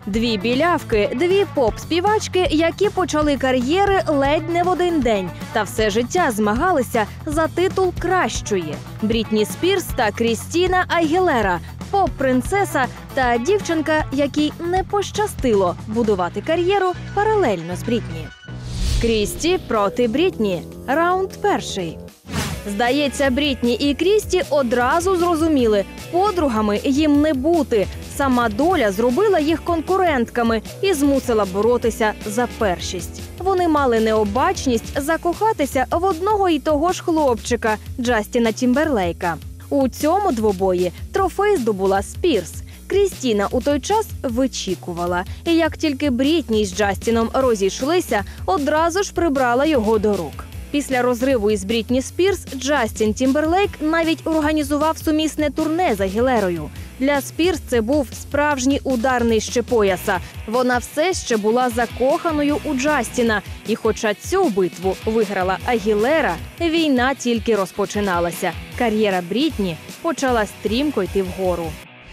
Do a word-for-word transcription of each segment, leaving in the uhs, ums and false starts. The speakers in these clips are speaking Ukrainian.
Дві білявки, дві поп-співачки, які почали кар'єри ледь не в один день, та все життя змагалися за титул кращої. Брітні Спірс та Крістіна Агілера – поп-принцеса та дівчинка, якій не пощастило будувати кар'єру паралельно з Брітні. Крісті проти Брітні. Раунд перший. Здається, Брітні і Крісті одразу зрозуміли – подругами їм не бути. Сама доля зробила їх конкурентками і змусила боротися за першість. Вони мали необачність закохатися в одного і того ж хлопчика – Джастіна Тімберлейка. У цьому двобої трофей здобула Спірс. Крістіна у той час вичікувала. І як тільки Брітні з Джастіном розійшлися, одразу ж прибрала його до рук. Після розриву із Брітні Спірс Джастін Тімберлейк навіть організував сумісне турне з Агілерою. Для Спірс це був справжній удар нижче пояса. Вона все ще була закоханою у Джастіна. І хоча цю битву виграла Агілера, війна тільки розпочиналася. Кар'єра Брітні почала стрімко йти вгору.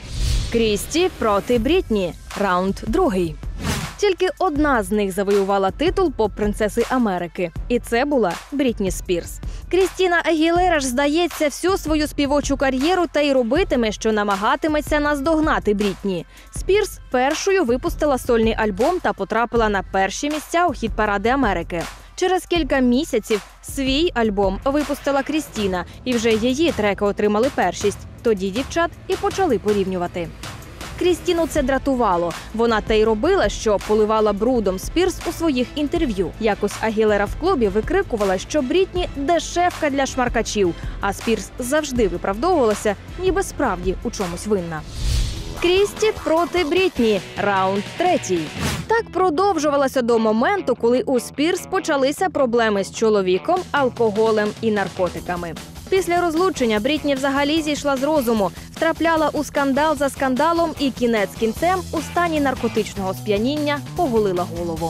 Крісті проти Брітні. Раунд другий. Тільки одна з них завоювала титул поп-принцеси Америки. І це була Брітні Спірс. Крістіна Агілера ж, здається, всю свою співочу кар'єру та й робитиме, що намагатиметься наздогнати Брітні. Спірс першою випустила сольний альбом та потрапила на перші місця у хіт-паради Америки. Через кілька місяців свій альбом випустила Крістіна, і вже її треки отримали першість. Тоді дівчат і почали порівнювати. Крістіну це дратувало. Вона те й робила, що поливала брудом Спірс у своїх інтерв'ю. Якось Агілера в клубі викрикувала, що Брітні – дешевка для шмаркачів, а Спірс завжди виправдовувалася, ніби справді у чомусь винна. Крісті проти Брітні. Раунд третій. Так продовжувалося до моменту, коли у Спірс почалися проблеми з чоловіком, алкоголем і наркотиками. Після розлучення Брітні взагалі зійшла з розуму, втрапляла у скандал за скандалом і кінець кінцем у стані наркотичного сп'яніння поголила голову.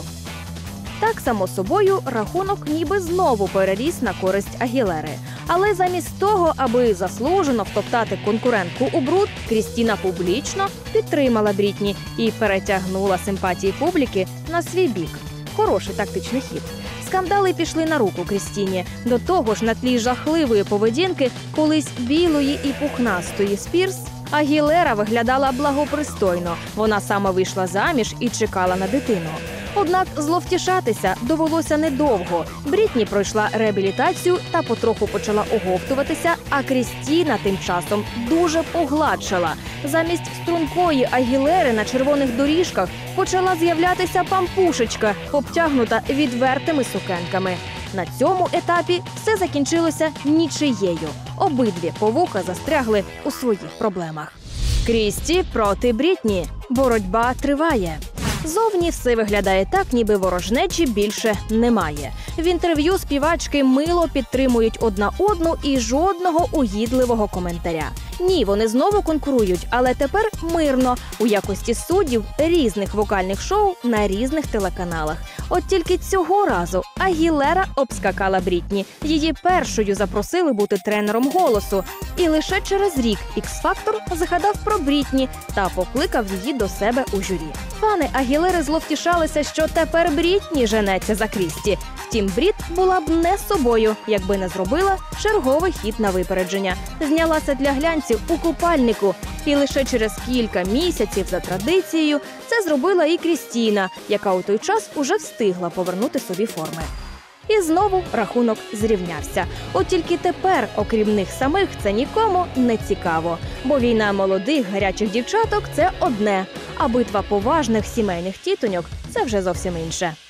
Так, само собою, рахунок ніби знову переріс на користь Агілери. Але замість того, аби заслужено втоптати конкурентку у бруд, Крістіна публічно підтримала Брітні і перетягнула симпатії публіки на свій бік. Хороший тактичний хід. Скандали пішли на руку Крістіні. До того ж, на тлі жахливої поведінки колись білої і пухнастої Спірс, Агілера виглядала благопристойно. Вона саме вийшла заміж і чекала на дитину. Однак зловтішатися довелося недовго. Брітні пройшла реабілітацію та потроху почала оговтуватися, а Крістіна тим часом дуже погладшала. Замість стрункої Агілери на червоних доріжках почала з'являтися пампушечка, обтягнута відвертими сукенками. На цьому етапі все закінчилося нічиєю. Обидві по вуха застрягли у своїх проблемах. Крісті проти Брітні. Боротьба триває. Зовні все виглядає так, ніби ворожнечі більше немає. В інтерв'ю співачки мило підтримують одна одну і жодного угідливого коментаря. Ні, вони знову конкурують, але тепер мирно, у якості суддів різних вокальних шоу на різних телеканалах. От тільки цього разу Агілера обскакала Брітні. Її першою запросили бути тренером голосу. І лише через рік Ікс-фактор згадав про Брітні та покликав її до себе у журі. Фани Агілери зловтішалися, що тепер Брітні женеться за Крісті. Втім, Бріт була б не собою, якби не зробила черговий хід на випередження. Знялася для глянців у купальнику. І лише через кілька місяців за традицією це зробила і Крістіна, яка у той час уже встигла повернути собі форми. І знову рахунок зрівнявся. От тільки тепер, окрім них самих, це нікому не цікаво. Бо війна молодих, гарячих дівчаток – це одне, а битва поважних сімейних тітоньок – це вже зовсім інше.